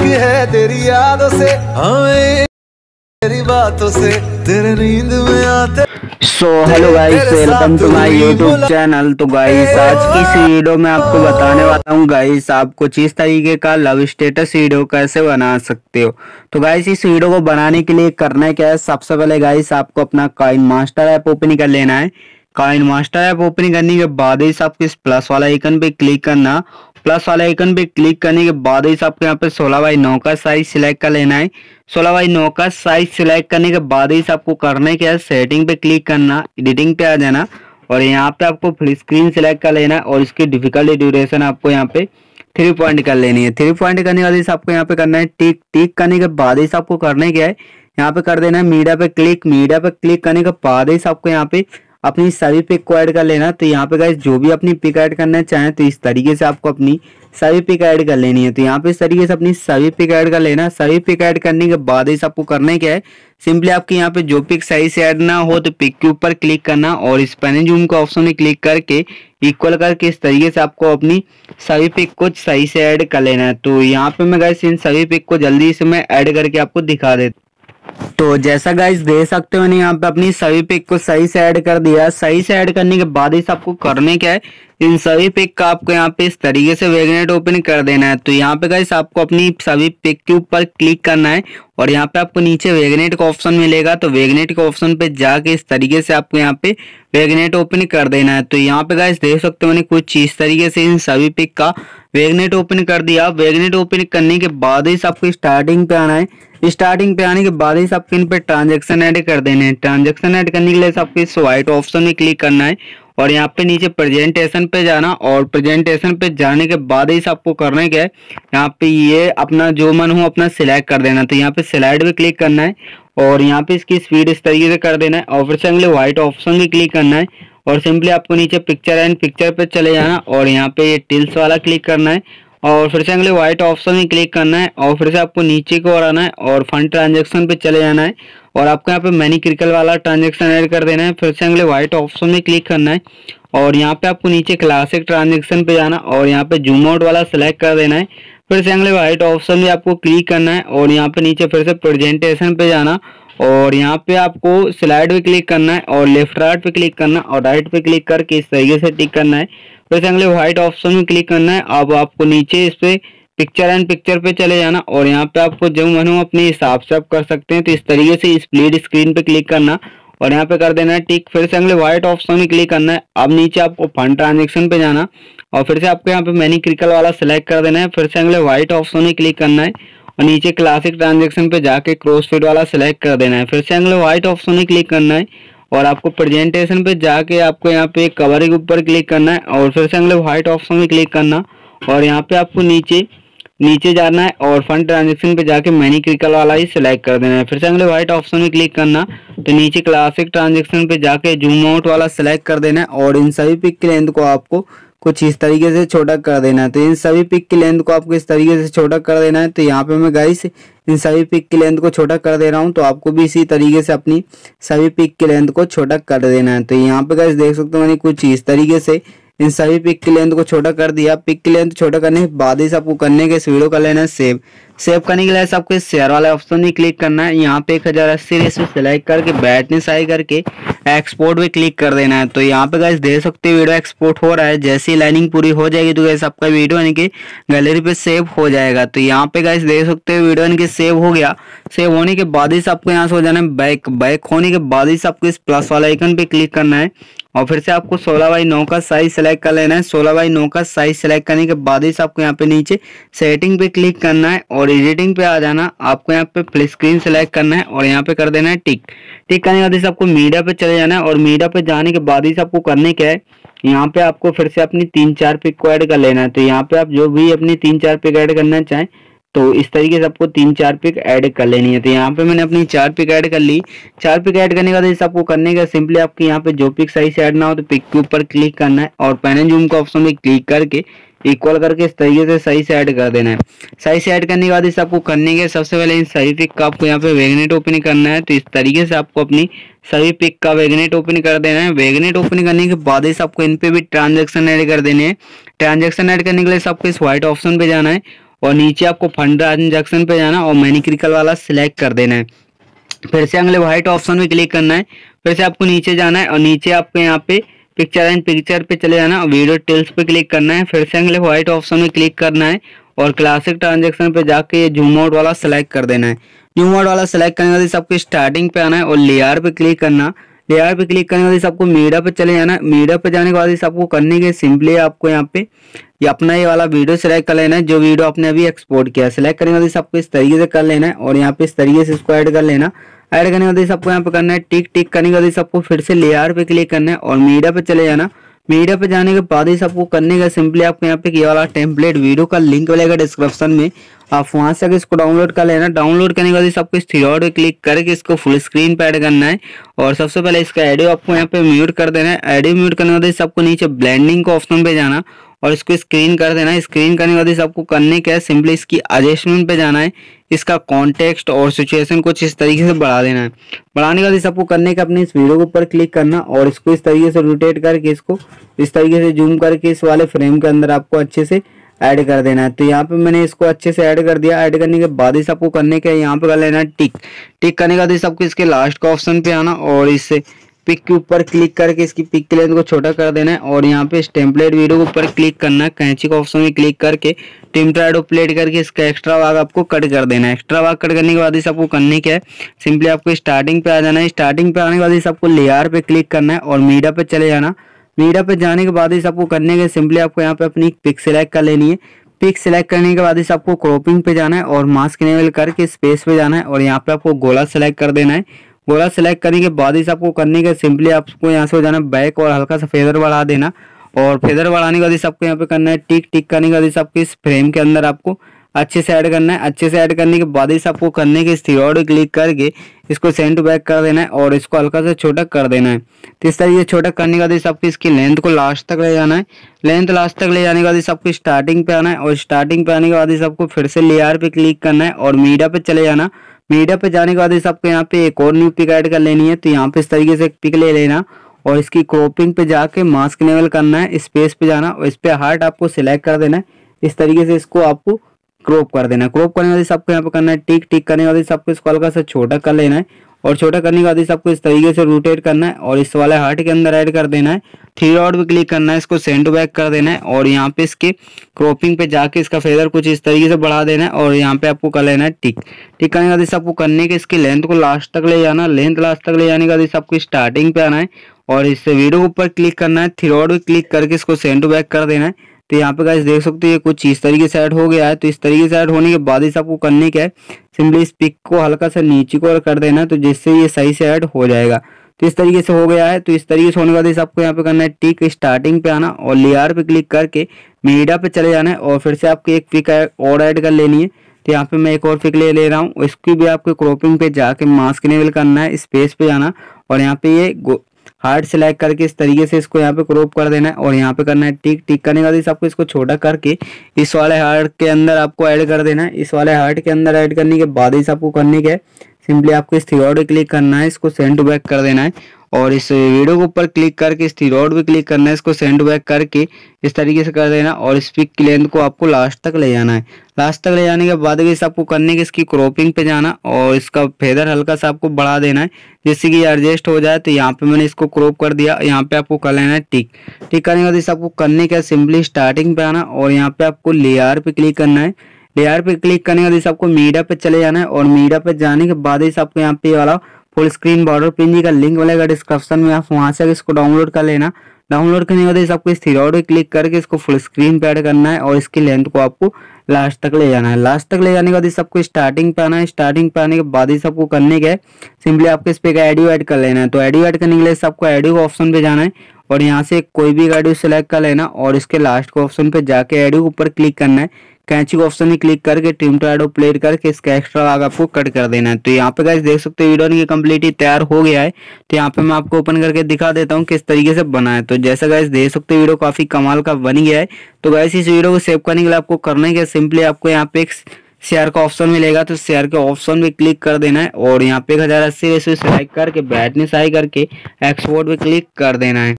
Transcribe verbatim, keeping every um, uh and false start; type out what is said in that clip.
इश्क है तेरी यादों से, हमें तेरी बातों से, तेरे नींद में आते। So hello guys, welcome to my YouTube channel. तो गाइस आज की इस वीडियो में आपको बताने वाला हूँ गाइस आप कुछ इस तरीके का लव स्टेटस वीडियो कैसे बना सकते हो। तो गाइस इस वीडियो को बनाने के लिए करना क्या है, सबसे पहले गाइस आपको अपना कॉइन मास्टर ऐप ओपन कर लेना है। कॉइन मास्टर ऐप ओपन करने के बाद ही आपको इस प्लस वाला आइकन पे क्लिक करना। प्लस वाला आइकन पे क्लिक करने के बाद ही आपको यहाँ पे सोलह बाई नौ का साइज सिलेक्ट कर लेना है। सोलह बाई नौ का साइज सिलेक्ट करने के बाद ही आपको करना क्या है, सेटिंग पे क्लिक करना, एडिटिंग पे आ जाना और यहाँ पे आपको फुल स्क्रीन सिलेक्ट कर लेना और इसकी डिफिकल्टी ड्यूरेशन आपको यहाँ पे थ्री पॉइंट कर लेनी है। थ्री पॉइंट करने के बाद आपको यहाँ पे करना है टिक। टिक करने के बाद ही आपको करना क्या है, यहाँ पे कर देना है मीडिया पे क्लिक। मीडिया पे क्लिक करने के बाद ही आपको यहाँ पे अपनी सभी पिक को ऐड कर लेना। तो यहाँ पे गाइस जो भी अपनी पिक ऐड करना चाहें तो इस तरीके से आपको अपनी सभी पिक ऐड कर लेनी है। तो यहाँ पे इस तरीके से अपनी सभी पिक ऐड कर लेना। सभी पिक ऐड करने के बाद इस आपको करना क्या है, सिंपली आपके यहाँ पे जो पिक सही से ऐड ना हो तो पिक के ऊपर क्लिक करना और इस पेन एंड जूम का ऑप्शन में क्लिक करके इक्वल करके इस तरीके से आपको अपनी सभी पिक को सही से ऐड कर लेना है। तो यहाँ पे मैं गाइस इन सभी पिक को जल्दी से मैं ऐड करके आपको दिखा देता। तो जैसा गाइस देख सकते हो मैंने यहाँ पे अपनी सभी पिक को सही से ऐड कर दिया। सही से ऐड करने के बाद इस आपको करने क्या है, इन सभी पिक का आपको यहाँ पे इस तरीके से वेगनेट ओपन कर देना है। तो यहाँ पे गाइस आपको अपनी सभी पिक के ऊपर क्लिक करना है और यहाँ पे आपको नीचे वेगनेट का ऑप्शन मिलेगा। तो वेगनेट के ऑप्शन पे जाके इस तरीके से आपको यहाँ पे वेगनेट ओपन कर देना है। तो यहाँ पे गाइस देख सकते हो मैंने कुछ इस तरीके से इन सभी पिक का वेगनेट ओपन कर दिया। वेगनेट ओपन करने के बाद ही आपको स्टार्टिंग पे आना है। स्टार्टिंग पे आने के बाद ही आपको इन पे ट्रांजेक्शन ऐड कर देने हैं। ट्रांजेक्शन ऐड करने के लिए आपको इस व्हाइट ऑप्शन में क्लिक करना है और यहाँ पे नीचे प्रेजेंटेशन पे जाना और प्रेजेंटेशन पे जाने के बाद ही आपको करना क्या है, यहाँ पे ये अपना जो मन हो अपना सिलेक्ट कर देना। तो यहाँ पे स्लाइड पे क्लिक करना है और यहाँ पे इसकी स्पीड इस तरीके से कर देना है और फिर से अगले व्हाइट ऑप्शन में क्लिक करना है और सिंपली आपको नीचे पिक्चर एंड पिक्चर पे चले जाना और यहाँ पे ये टिल्स वाला क्लिक करना है और फिर से अगले व्हाइट ऑप्शन में क्लिक करना है और फिर से आपको नीचे को और आना है और फंड ट्रांजेक्शन पे चले जाना है और आपको यहाँ पे मैनी क्रिकल वाला ट्रांजेक्शन ऐड कर देना है। फिर से अगले व्हाइट ऑप्शन में क्लिक करना है और यहाँ पे आपको नीचे क्लासिक ट्रांजेक्शन पे जाना और यहाँ पे जूम आउट वाला सिलेक्ट कर देना है। फिर से अगले व्हाइट ऑप्शन में आपको क्लिक करना है और यहाँ पे नीचे फिर से प्रेजेंटेशन पे जाना और यहाँ पे आपको स्लाइड पे क्लिक करना है और लेफ्ट राइट पे क्लिक करना और राइट पे क्लिक करके इस तरीके से टिक करना है। फिर से अगले व्हाइट ऑप्शन में क्लिक करना है। अब आपको नीचे इस पे पिक्चर एंड पिक्चर पे चले जाना और यहाँ पे आपको जो मन हो अपने हिसाब से आप कर सकते हैं। तो इस तरीके से स्प्लिट स्क्रीन पे क्लिक करना और यहाँ पे कर देना है टिक। फिर से अगले व्हाइट ऑप्शन में क्लिक करना है। अब नीचे आपको फंड ट्रांजेक्शन पे जाना और फिर से आपको यहाँ पे मैनी क्रिकल वाला सिलेक्ट कर देना है। फिर से अगले व्हाइट ऑप्शन में क्लिक करना है और नीचे क्लासिक ट्रांजेक्शन पे जाके क्रॉसफिट वाला सिलेक्ट कर देना है। फिर से अगले व्हाइट ऑप्शन में क्लिक करना है और आपको प्रेजेंटेशन पे जाके आपको यहाँ पे कवर के ऊपर क्लिक करना है और फिर से अगले व्हाइट ऑप्शन में क्लिक करना और यहाँ पे आपको नीचे नीचे जाना है और फंड ट्रांजेक्शन पे जाके मैनी क्रिकल वाला ही सिलेक्ट कर देना है। फिर से अगले व्हाइट ऑप्शन में क्लिक करना तो नीचे क्लासिक ट्रांजेक्शन पे जाके जूम आउट वाला सिलेक्ट कर देना है और इन सभी पिक की लेंथ को आपको कुछ इस तरीके से छोटा कर देना है। तो इन सभी पिक की लेंथ को आपको इस तरीके से छोटा कर देना है। तो यहाँ पे मैं गाइस इन सभी पिक की लेंथ को छोटा कर दे रहा हूँ, तो आपको भी इसी तरीके से अपनी सभी पिक की लेंथ को छोटा कर देना है। तो यहाँ पे गाइस देख सकते हो मैंने कुछ इस तरीके से इन सभी पिक की लेंथ को छोटा कर दिया। पिक की लेंथ छोटा करने के बाद ही आपको करने के इस वीडियो का लेना है सेव। सेव करने के लिए आपको इस शेयर वाले ऑप्शन में क्लिक करना है। यहाँ पे एक हजार अस्सी रेशो सिलेक्ट करके ब्राइटनेस हाई करके एक्सपोर्ट पे क्लिक कर देना है। तो यहाँ पे गाइस देख सकते हो वीडियो एक्सपोर्ट हो रहा है। जैसी लाइनिंग पूरी हो जाएगी तो गाइस आपका वीडियो यानी कि गैलरी पे सेव हो जाएगा। तो यहाँ पे गाइस देख सकते हो वीडियो यानी कि सेव हो गया। सेव होने के बाद ही आपको यहाँ से हो जाना है बैक। बैक होने के बाद ही आपको इस प्लस वाला आइकन पे क्लिक करना है और फिर से आपको सोलह बाई नौ का साइज सेलेक्ट कर लेना है। सोलह बाई नौ का साइज सेलेक्ट करने के बाद ही आपको यहाँ पे नीचे सेटिंग पे क्लिक करना है और एडिटिंग पे आ जाना। आपको यहाँ पे फुल स्क्रीन सेलेक्ट करना है और यहाँ पे कर देना है टिक। टिक करने के बाद आपको मीडिया पे चले जाना है और मीडिया पे जाने के बाद ही आपको करने क्या है, यहाँ पे आपको फिर से अपनी तीन चार पिक को ऐड कर लेना है। तो यहाँ पे आप जो भी अपनी तीन चार पिक ऐड करना चाहें तो इस तरीके से आपको तीन चार पिक ऐड कर लेनी है। तो यहाँ पे मैंने अपनी चार पिक ऐड कर ली। चार पिक ऐड करने के बाद इस आपको करने का सिंपली आपके यहाँ पे जो पिक सही से ऐड ना हो तो पिक के ऊपर क्लिक करना है और पेन एंड जूम का ऑप्शन में क्लिक करके इक्वल करके इस तरीके से सही से ऐड कर देना है। सही से ऐड करने के बाद इस आपको करने के सबसे पहले इन सही पिक का आपको यहाँ पे वेगनेट ओपन करना है। तो इस तरीके से आपको अपनी सभी पिक का वेगनेट ओपन कर देना है। वेगनेट ओपन करने के बाद इस आपको इन पे भी ट्रांजेक्शन ऐड कर देने हैं। ट्रांजेक्शन ऐड करने के लिए आपको इस व्हाइट ऑप्शन पे जाना है और नीचे आपको फंड ट्रांजैक्शन पे जाना और मनी क्रिकल वाला सिलेक्ट कर देना है। फिर से अगले व्हाइट ऑप्शन में क्लिक करना है। फिर से आपको नीचे जाना है और नीचे आपको यहाँ पे पिक्चर एंड पिक्चर पे चले जाना और वीडियो डिटेल्स पे क्लिक करना है। फिर से अगले व्हाइट ऑप्शन में क्लिक करना है और क्लासिक ट्रांजैक्शन पे जाके ये जूम आउट वाला सेलेक्ट कर देना है। जूम आउट वाला सेलेक्ट करने के बाद सबको स्टार्टिंग पे आना है और लेयर पे क्लिक करना। लेयर पे क्लिक करने के बाद सबको मीडिया पे चले जाना है। मीडिया पे जाने के बाद सबको करने के सिंपली आपको यहाँ पे ये अपना ये वाला वीडियो सेलेक्ट कर लेना है जो वीडियो आपने अभी एक्सपोर्ट किया है। सेलेक्ट करने के बाद सबको इस तरीके से कर लेना है और यहाँ पे इस तरीके से इसको ऐड कर लेना। ऐड करने के बाद सबको यहाँ पे करना है टिक। टिक करने के बाद सबको फिर से लेयर पे क्लिक करना है और मीडिया पे चले जाना। मीडिया पे जाने के बाद ही सबको करने का सिंपली आपको यहाँ पे ये वाला टेम्पलेट वीडियो का लिंक मिलेगा डिस्क्रिप्शन में, आप वहां से आकर इसको डाउनलोड कर लेना। डाउनलोड करने के बाद सबको इस थ्री डॉट पे क्लिक करके इसको फुल स्क्रीन पे ऐड करना है और सबसे पहले इसका ऑडियो आपको यहाँ पे म्यूट कर देना है। ऑडियो म्यूट करने के बाद सबको नीचे ब्लेंडिंग का ऑप्शन पे जाना और इसको स्क्रीन कर देना है। स्क्रीन करने के बाद सबको करने क्या है, सिंपली इसकी एडजस्टमेंट पे जाना है, इसका कॉन्टेक्स्ट और सिचुएशन कुछ इस तरीके से बढ़ा देना है। बढ़ाने के बाद सबको करने का अपने इस वीडियो के ऊपर क्लिक करना और इसको इस तरीके से रोटेट करके इसको इस तरीके से जूम करके इस वाले फ्रेम के अंदर आपको अच्छे से ऐड कर देना है। तो यहाँ पे मैंने इसको अच्छे से ऐड कर दिया। ऐड करने के बाद ही सबको करने का यहाँ पे कर लेना है टिक। टिक करने के बाद सबको इसके लास्ट का ऑप्शन पे आना और इससे पिक के ऊपर क्लिक करके इसकी पिक के लेंथ को छोटा कर देना है और यहाँ पे इस टेम्पलेट वीडियो के ऊपर क्लिक करना है। कैंची के ऑप्शन में क्लिक करके टिम ट्राइडो प्लेट करके इसका एक्स्ट्रा भाग आपको कट कर देना है। एक्स्ट्रा भाग कट करने के बाद ही सबको करने क्या है, सिंपली आपको स्टार्टिंग पे आ जाना है। स्टार्टिंग पे आने के बाद ही सबको लेयर पे क्लिक करना है और मीडिया पे चले जाना। मीडिया पे जाने के बाद ही सबको करने के सिंपली आपको यहाँ पे अपनी पिक सिलेक्ट कर लेनी है। पिक सिलेक्ट करने के बाद ही सबको क्रॉपिंग पे जाना है और मास्क इनेबल करके स्पेस पे जाना है और यहाँ पे आपको गोला सेलेक्ट कर देना है। गोला सेलेक्ट करने के बाद ही सबको करने के सिंपली आपको यहाँ से हो जाना बैक और हल्का सा फेदर बढ़ा देना और फेदर बढ़ाने के बाद सबको यहाँ पे करना है टिक। टिक करने के बाद सबको इस फ्रेम के अंदर आपको अच्छे से ऐड करना है। अच्छे से ऐड करने के बाद ही सबको करने के स्टीरियो क्लिक करके इसको सेंड टू बैक कर देना है और इसको हल्का सा छोटा कर देना है। तो इस तरीके से छोटा करने के बाद सबको इसकी लेंथ को लास्ट तक ले जाना है। लेंथ लास्ट तक ले जाने के बाद सबको स्टार्टिंग पे आना है और स्टार्टिंग पे आने के बाद सबको फिर से लेयर पे क्लिक करना है और मीडिया पे चले जाना। मीडिया पे जाने के बाद सबको यहाँ पे एक और न्यू पिक ऐड कर लेनी है। तो यहाँ पे इस तरीके से एक पिक ले लेना और इसकी क्रॉपिंग पे जाके मास्क इनेबल करना है, स्पेस पे जाना और इस पे हार्ट आपको सिलेक्ट कर देना है। इस तरीके से इसको आपको क्रॉप कर देना है। क्रॉप करने के बाद सबको यहाँ पे करना है टिक। टिक करने के बाद सबको इसको हल्का सा छोटा कर लेना है और छोटा करने के बाद सबको इस तरीके से रोटेट करना है और इस वाले हार्ट के अंदर ऐड कर देना है। थ्री डॉट पे क्लिक करना है, इसको सेंड टू बैक कर देना है और यहाँ पे इसके क्रॉपिंग पे जाके इसका फेदर कुछ इस तरीके से बढ़ा देना है और यहाँ पे आपको कर लेना है टिक। टिक करने के बाद सबको करने के इसकी लेंथ को लास्ट तक ले जाना। लेंथ लास्ट तक ले जाने के बाद सबको स्टार्टिंग पे आना है और इस वीडियो के ऊपर क्लिक करना है। थ्री डॉट पे क्लिक करके इसको सेंड टू बैक कर देना है। तो यहाँ पे गाइस देख सकते हो ये कुछ इस तरीके से ऐड हो गया है। तो इस तरीके से ऐड होने के बाद ही सबको करने क्या है, सिंपली इस पिक को हल्का सा नीचे को कर देना है तो जिससे ये सही से ऐड हो जाएगा। तो इस तरीके से हो गया है। तो इस तरीके से होने के बाद सबको यहाँ पे करना है टिक। स्टार्टिंग पे आना और लेयर पे क्लिक करके मीडिया पे चले जाना है और फिर से आपको एक पिक और ऐड कर लेनी है। तो यहाँ पे मैं एक और पिक ले ले रहा हूँ, इसकी भी आपको क्रॉपिंग पे जाके मास्क इनेबल करना है, स्पेस पे जाना और यहाँ पे ये हार्ड सेलेक्ट करके इस तरीके से इसको यहाँ पे क्रॉप कर देना है और यहाँ पे करना है टिक। टिक करने के बाद सबको इसको छोटा करके इस वाले हार्ट के अंदर आपको ऐड कर देना है। इस वाले हार्ट के अंदर ऐड करने के बाद ही सबको करने के है, सिंपली आपको इस थ्री डॉट पे क्लिक करना है, इसको सेंड टू बैक कर देना है और इस वीडियो के ऊपर क्लिक करके इस थ्री डॉट पे क्लिक करना है, इसको सेंड टू बैक करके इस तरीके से कर देना और इस पिक की लेंथ को आपको लास्ट तक ले जाना है। लास्ट तक ले जाने के बाद भी आपको करने के इसकी क्रॉपिंग पे जाना और इसका फेदर हल्का सा आपको बढ़ा देना है जिससे कि एडजस्ट हो जाए। तो यहाँ पे मैंने इसको क्रॉप कर दिया। यहाँ पे आपको कर लेना है टिक। टिक करने के बाद आपको करने का सिंपली स्टार्टिंग पे आना और यहाँ पे आपको लेयर पे क्लिक करना है। लेयर पे क्लिक करने के बाद आपको मीडिया पे चले जाना है और मीडिया पे जाने के बाद ही आपको यहाँ पे वाला फुल स्क्रीन बॉर्डर पिन का लिंक मिलेगा डिस्क्रिप्शन में, आप वहां से इसको डाउनलोड कर लेना। डाउनलोड करने के बाद आपको इस थ्री डॉट पे क्लिक करके इसको फुल स्क्रीन पे ऐड करना है और इसकी लेंथ को आपको लास्ट तक ले जाना है। लास्ट तक ले जाने के बाद सबको स्टार्टिंग पे आना है। स्टार्टिंग पे आने के बाद ही सबको करने के सिंपली आपको इस पे ऑडियो ऐड कर लेना है। तो ऑडियो ऐड करने के लिए सबको ऑडियो के ऑप्शन पे जाना है और यहाँ से कोई भी ऑडियो सेलेक्ट कर लेना और इसके लास्ट के ऑप्शन पे जाके ऑडियो के ऊपर क्लिक करना है। कैंची के ऑप्शन में क्लिक करके ट्रिम टू ऐड प्लेट करके इसका एक्स्ट्रा भाग आपको कट कर देना है। तो यहाँ पे गाइस देख सकते हो वीडियो की कंप्लीटली तैयार हो गया है। तो यहाँ पे मैं आपको ओपन करके दिखा देता हूँ किस तरीके से बना है। तो जैसा गाइस देख सकते हो वीडियो काफी कमाल का बन गया है। तो गाइस इस वीडियो को सेव करने के लिए आपको करने के सिंपली आपको यहाँ पे एक शेयर का ऑप्शन मिलेगा, तो शेयर के ऑप्शन पे क्लिक कर देना है और यहाँ पे एक हजार अस्सी रेशो सेलेक्ट करके ब्राइटनेस हाई करके एक्सपोर्ट पे क्लिक कर देना है।